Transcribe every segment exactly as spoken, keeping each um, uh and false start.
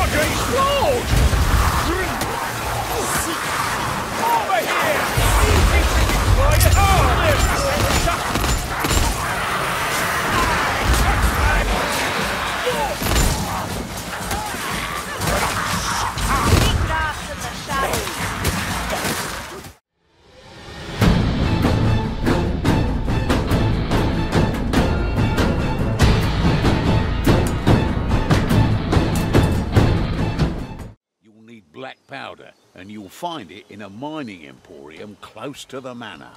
Powder, and you'll find it in a mining emporium close to the manor.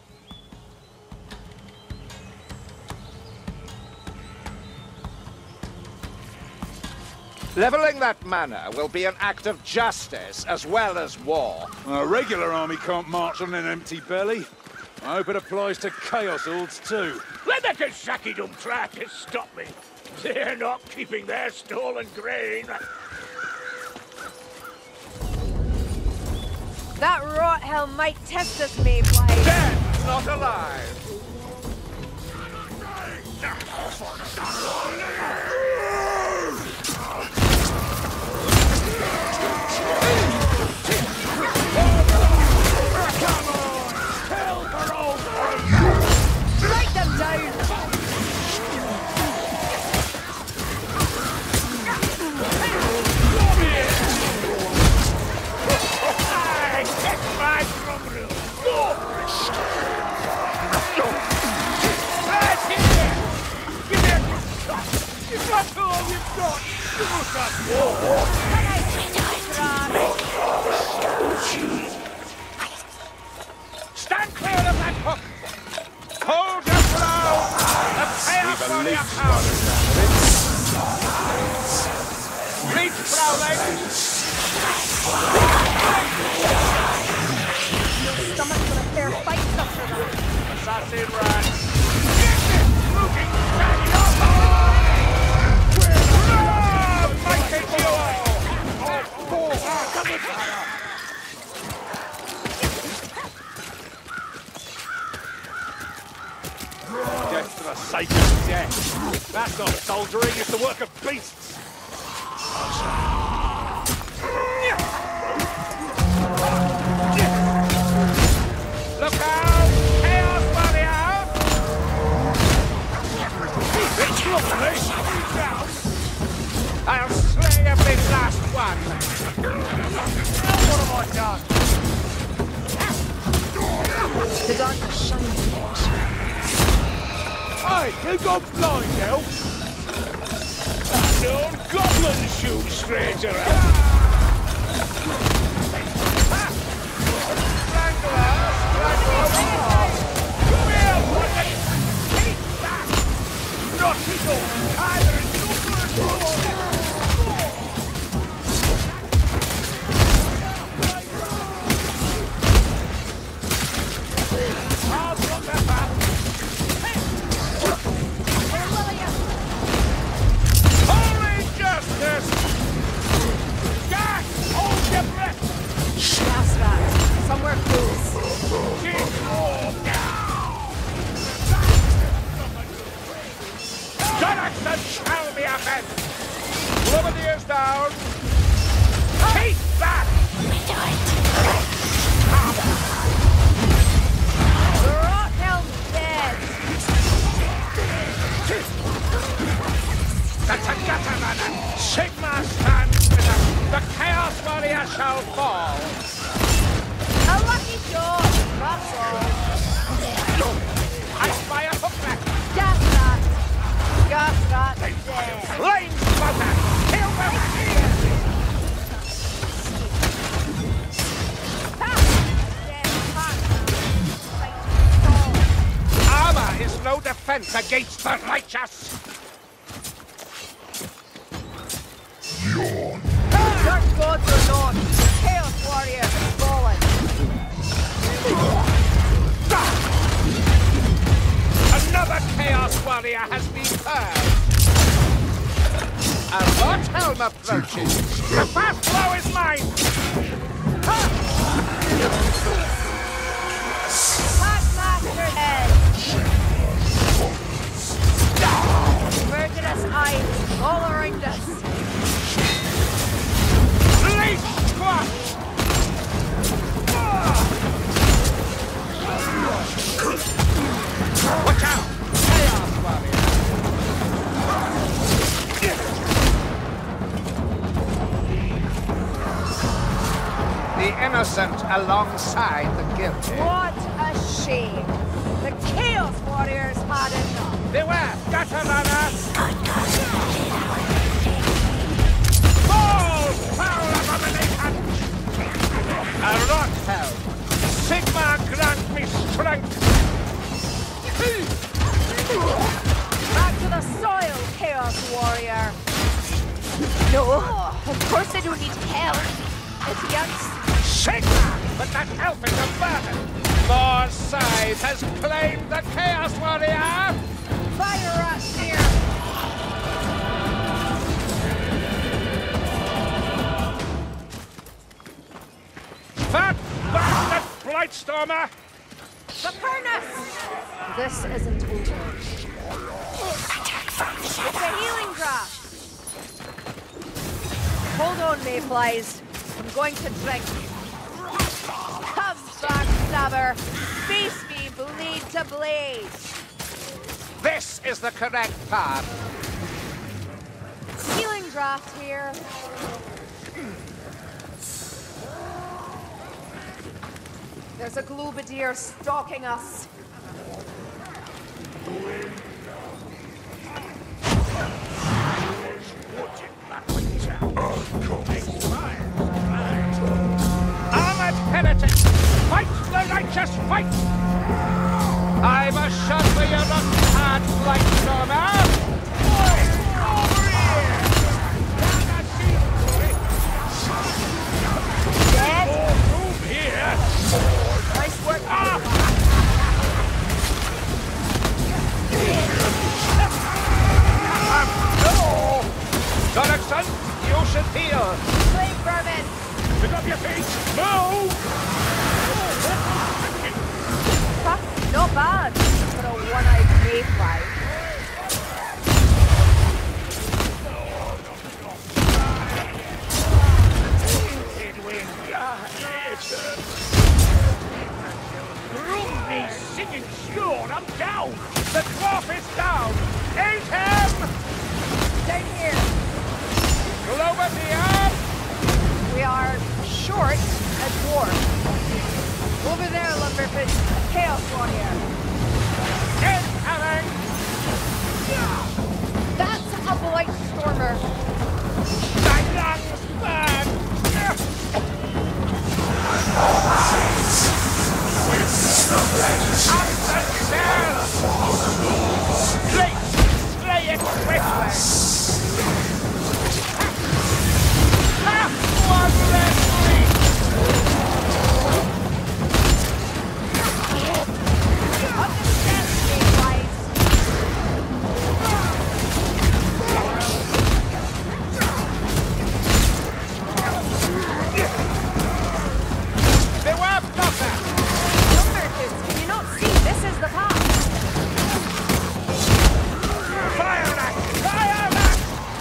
Leveling that manor will be an act of justice as well as war. A regular army can't march on an empty belly. I hope it applies to Chaos Hordes too. Let the Kazaki don't try to stop me. They're not keeping their stolen grain. That rot hell might test us, Mayblade. Dead, not alive. Strike them down. Stand clear of that hook! Hold your ground! The chaos warrior comes! Reach, Prowling! Your stomach for a fair fight, suffer them. Assassin rat! Looking back up! Mighty duo! Death for the sake of death. That's not soldiering, it's the work of beasts. Look out! Chaos warrior! I'll slay every last one! What have I done? The darkness shines more. Hey, you got blind, elf? No goblin shoot stranger. Come here, boy! Take that! Not his own! Either in super or Somewhere close. Jonathan shall be avenged! Lower the ears down! Keep that! The rot hell's dead. The Tagataman and Sigma stand with us! The Chaos Warrior shall fall! A lucky shot, that's all. I spy a hookback! Gas rat. Gas rat dead. Flame spotter! Kill them here! Ha! Dead. Fuck. Armor is no defense against the righteous! Dark gods or not, Chaos Warrior has fallen. Another Chaos Warrior has been purged! A Lord Helm approaches! The fast blow is mine! Packmaster head. Murderous eyes all around us. innocent alongside the guilty. What a shame. The Chaos Warriors had enough. Beware, gutter runner! Fall, foul abomination! A rot hell! Sigma grant me strength! Back to the soil, Chaos Warrior. No, of course I don't need help. Idiots. Sigma! But that help is a burden! More Scythe has claimed the Chaos Warrior! Fire us here. Fat bastard Blightstormer! The furnace! This isn't over. It's a healing draft. Hold on, Mayflies. I'm going to drink. Come, backstabber. Face me, blade to blade. This is the correct path. Healing draft here. There's a Globadier stalking us. Armored heretic! Fight the righteous fight! I must shut for your not hard Blightstormer! Over here! Dead? Move here! Nice work. Ah! No! Gullickson, you should heal! Flame vermin. Pick up your feet! Move! Fuck, not bad for a one-eyed mayfly. Room me singing scorn, I'm down! The dwarf is down! Aid him! Down here. Globadier! We are short a dwarf. Over there, Lumberfish, a Chaos Warrior. Incoming! That's a Blightstormer. My lungs burn! Slay! Slay it quickly! Half one left week! Understand me, guys. Beware Blocker! Lumberfish, can you not see? This is the path. Fire back! Fire back!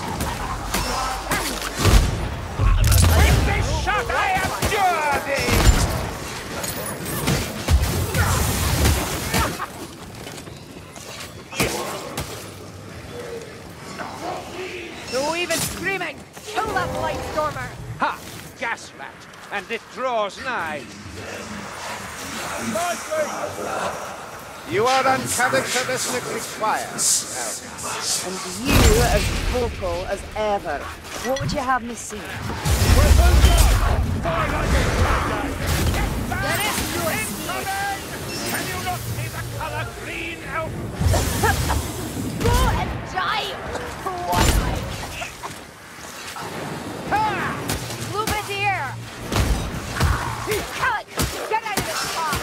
With this shot, I am dirty! No even screaming. Kill that Blightstormer. Ha! Gas rat! And it draws nigh. You are uncharacteristically quiet. And you as vocal as ever. What would you have me see? There is your incoming! Can you not see the color green, elf? Go and die! One-eyed. Ha! Globadier! Alec, get out of this path!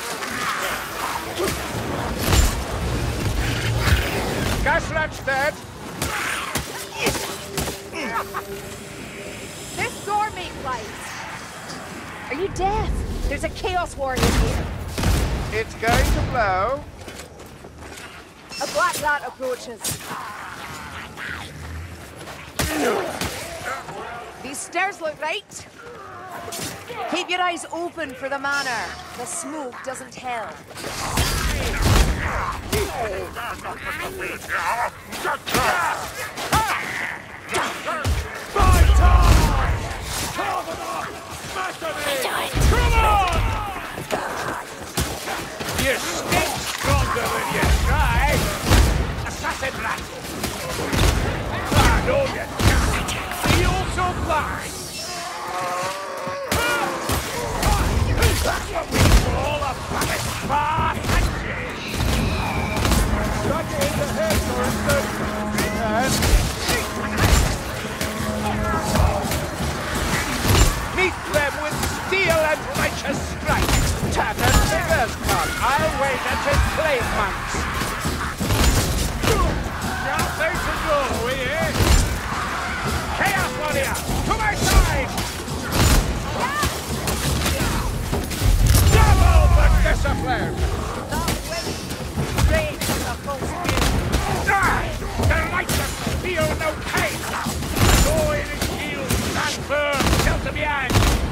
Gas rat's dead. This door makes lights. Are you deaf? There's a Chaos Warrior here. It's going to blow. A black rat approaches. These stairs look right. Keep your eyes open for the manor. The smoke doesn't tell. Come on! You stink stronger than you try! Assassin rat! Ah, no, you can't! He also blind! That's what we call a far punches! Got you in the head, Thorsten! Meet them with steel and righteous strike! Tattered fingers, Con! I'll wait until clay monks! Now face and go, will you? Chaos Warrior! To my side! Double the discipline! Great, the full speed. Die! The righteous feel no pain! Go in and shield! Stand firm! Shelter behind!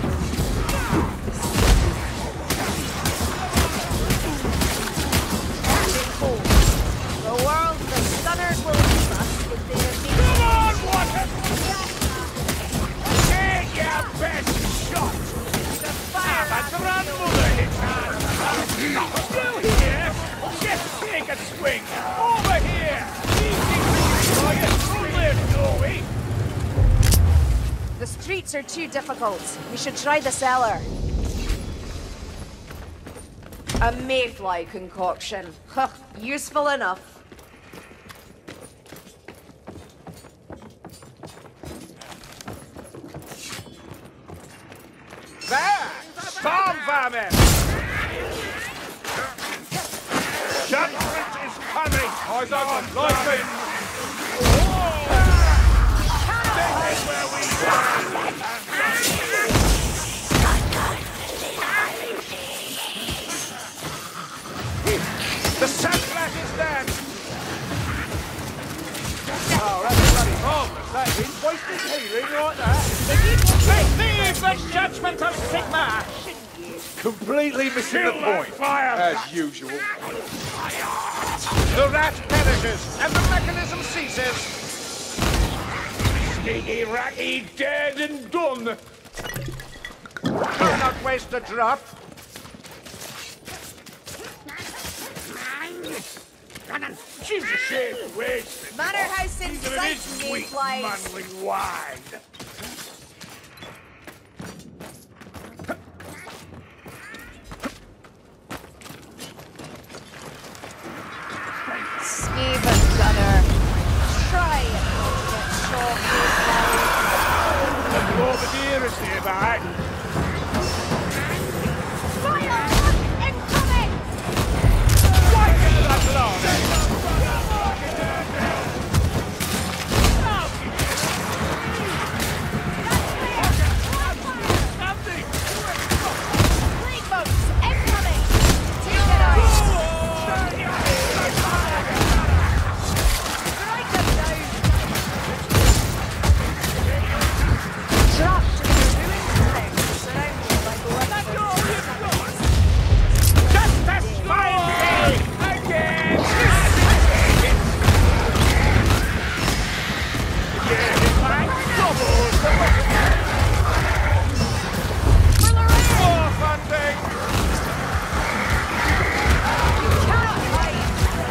The world, the stunners will leave us with their meat. Come on, Watson! Take your best shot! The fire Ah, but grandmother hits hard! Still here! Just take a swing! Over here! Easy for you! Don't live, Joey! The streets are too difficult. We should try the cellar. A mayfly concoction. Huh, useful enough. There! Storm vermin! Judgment is coming! Eyes open! Lightning! This is where we The sandflat is dead! Oh, that's bloody marvellous, that is. Wasted healing like that. Receive the judgment of Sigma! Completely missing the point, Fire. as usual. The rat perishes, and the mechanism ceases. Sneaky ratty, dead and done. Do not waste a drop. She's a shame to waste it. Manor house in Even sight, it is weak, mayflies. manly wine. Skeeve and gunner. Try and not get short The Belvedere is nearby. Fire! Incoming! Why get that long? Plague boats incoming! Take it out! Strike them down! Dropped in the ruined place, surrounded by blood. Just as fine again! Yeah, my doubles the more funding! Cannot hide!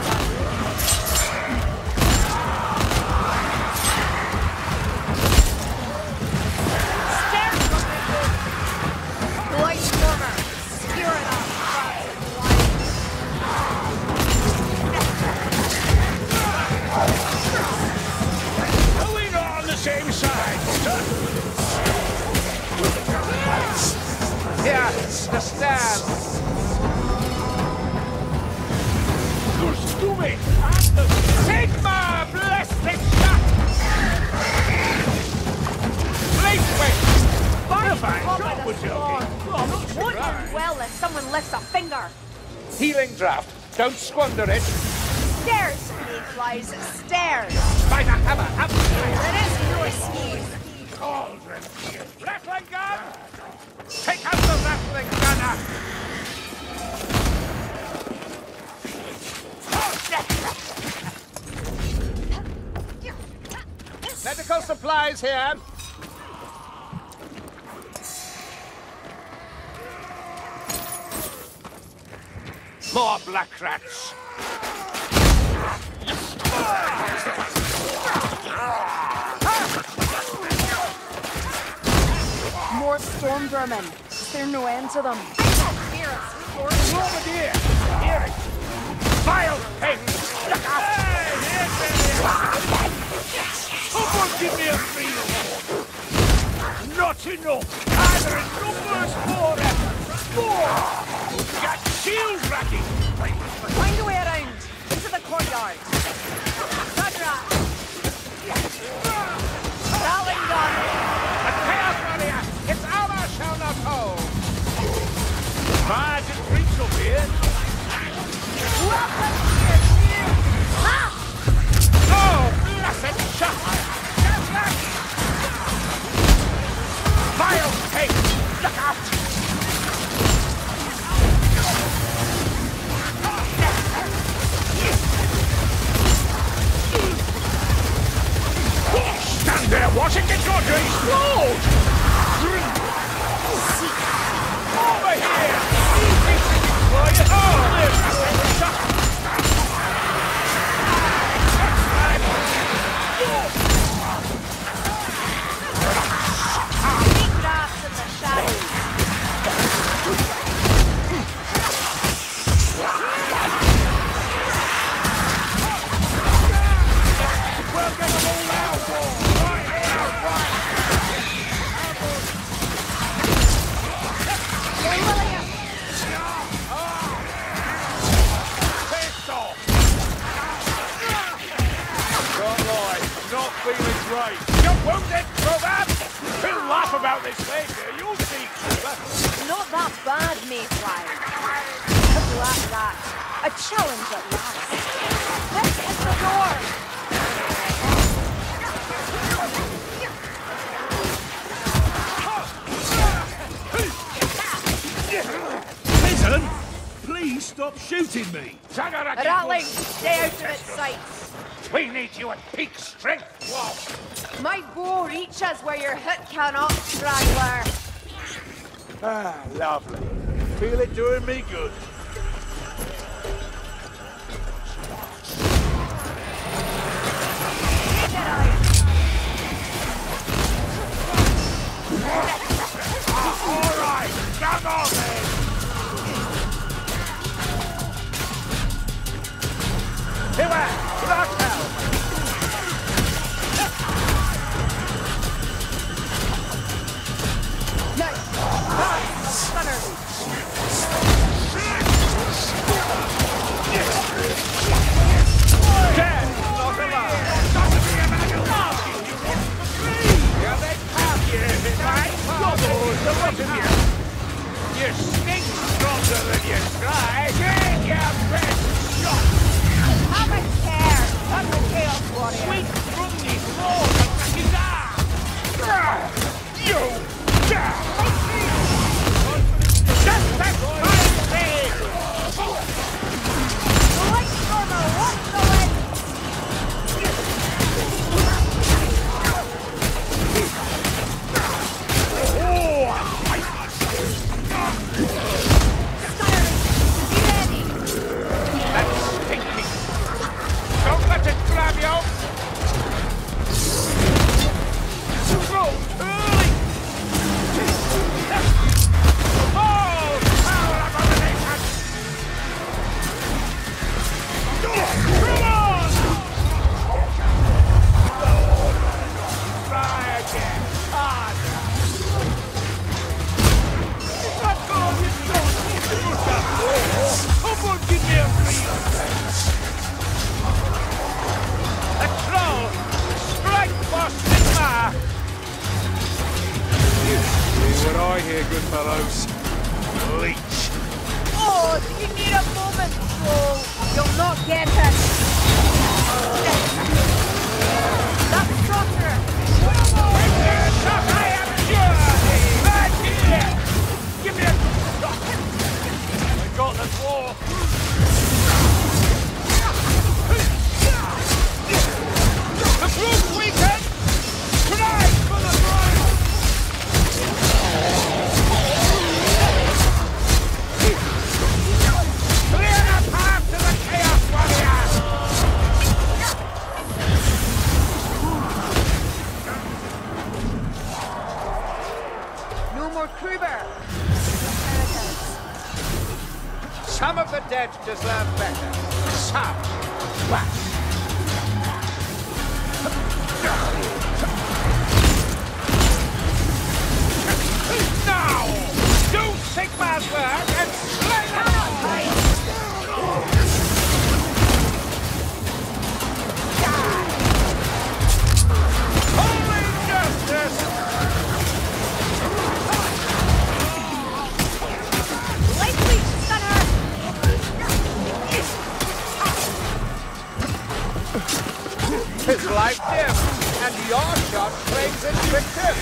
Stare from the Light warmer, skewer it up. Are we not on the same side, son? Here, the stand. Goes to me. Sigma, bless the shot. Blade wait. Fire shot was joking. Oh, Won't end well if someone lifts a finger. healing draft. Don't squander it. Stairs, mayflies, stairs. By the hammer, hammer. It is your sneeze. Cauldron. Rattling gun. Take out the rattling gunner. Medical supplies here. More black rats. More storm vermin. Is there no end to them? Over here! Hear it! Vile thing! Look out! Hey, here's someone give me a free reward! Not enough! Either in numbers or effort! More! Got shield racking! Find a way around. Into the courtyard. Sadra! Rattling gun! A chaos warrior! It's our shall not hold! Bad and reach up here! Welcome here, shield! Ha! Oh, blessed shot! Get back! Vile thing! Look out! Stand there watching it go to explode! Over here! Easy for you! Oh, there's nothing! Shut up! Big rats in the shadows. We'll get them all out! Right out, right! Pissed off! Don't lie, I'm not feeling great. You're wounded, Provan! We'll laugh about this later, you'll see. Not that bad, Mayfly. A black rat. A challenge at last. This is the door. Listen! Please stop shooting me! Rattling, stay out of its sights. We need you at peak strength, Whoa. My bow reaches where your hit cannot, straggler. Ah, lovely. Feel it doing me good. All right, come on then! Here, lock out! Nice. Nice. Stunner. Dead! Not alive! Not to be a man of love! Yeah, they have you, is it right? Double the weight of you! You stink stronger than you try! Take your best shot! Have a care. I'm the Chaos Warrior. Sweet rungy floor of Rakizar! You! Just that right thing! The light stormer wants the wind. Stunner, be ready. That's stinky! Don't let it grab you! Throw early! Oh! Power abomination! Come on! Try again! Harder! Let go of his nose! Someone give me a real A troll! Strike for Sigma! See what I hear, good fellows. Leech. Oh, do you need a moment, troll? You'll not get it. That's stronger. Shot I am journey! Right here! Give me a shot! I got the floor! The group weekend! Tonight for the bride! Clear French deserve better. Some wax. Now! Do Sigmar's work and slay them all! Holy justice! Light leech, stunner! His life dim, and your shot claims its victim.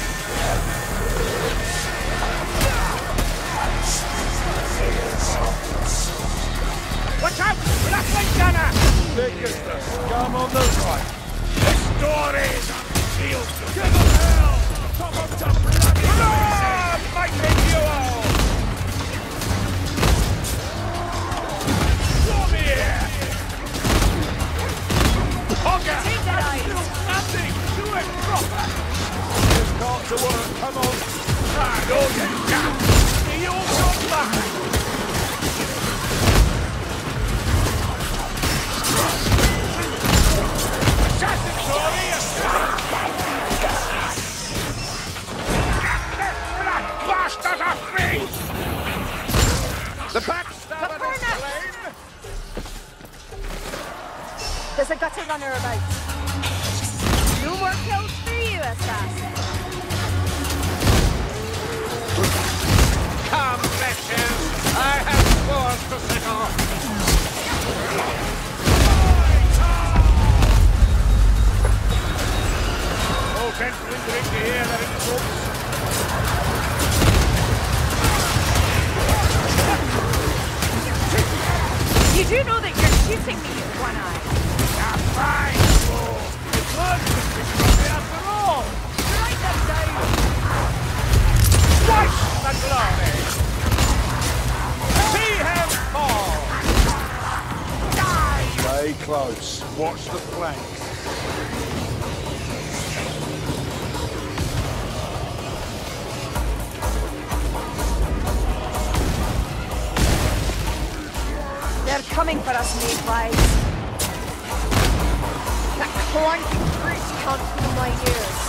Watch out! Rattling gunner! Thick as the scum on the right. This door is unsealed. Give them hell! Top of the bloody Lord, fighting you all! Come here! Hogger! Take that eye! Nothing! Do it proper! Just got to work, come on. Ah, don't get down! You all come back! Assassin Tory! Black bastards are free! The backstabber is Capernaum! slain! There's a gutter runner about. No more kills for you, assassin. Come, wretches! I have scores to settle! No sense lingering to hear that it's folks. You do know that you're shooting me with one eye. Ah, fine! Oh, it's good! It's me after all! Write them down. Twice the glory! See him fall! Stay close. Watch the flank. They're coming for us, mayflies. That clanking brute can't fool my ears.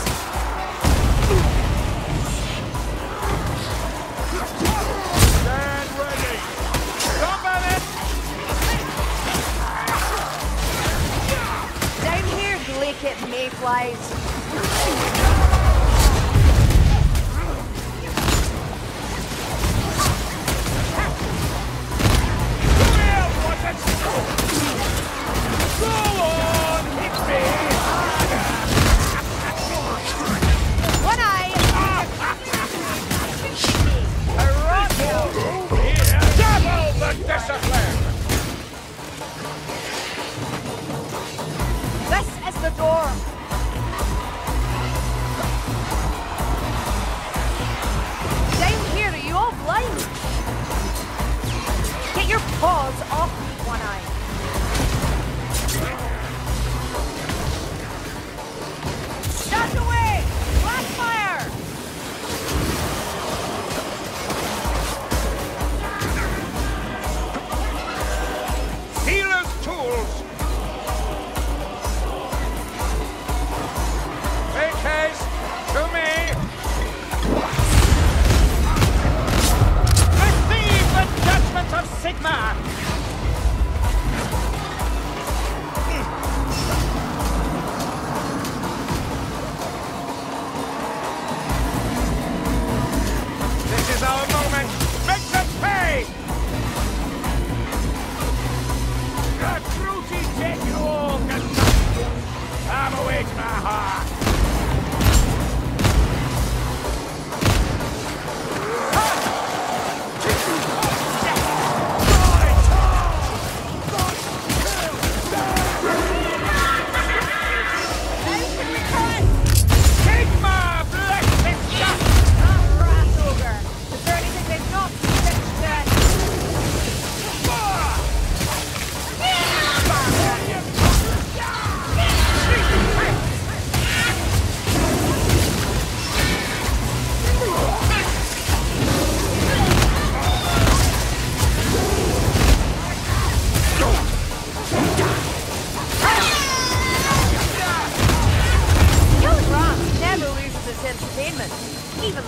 Stand ready! Stop at it! Down here, Glaciate mayflies. Come here, what's it? Go on, hit me! One eye. Here, double the discipline! This is the door.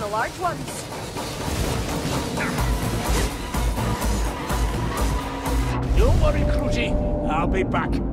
the large ones. Don't worry, Cruzy. I'll be back.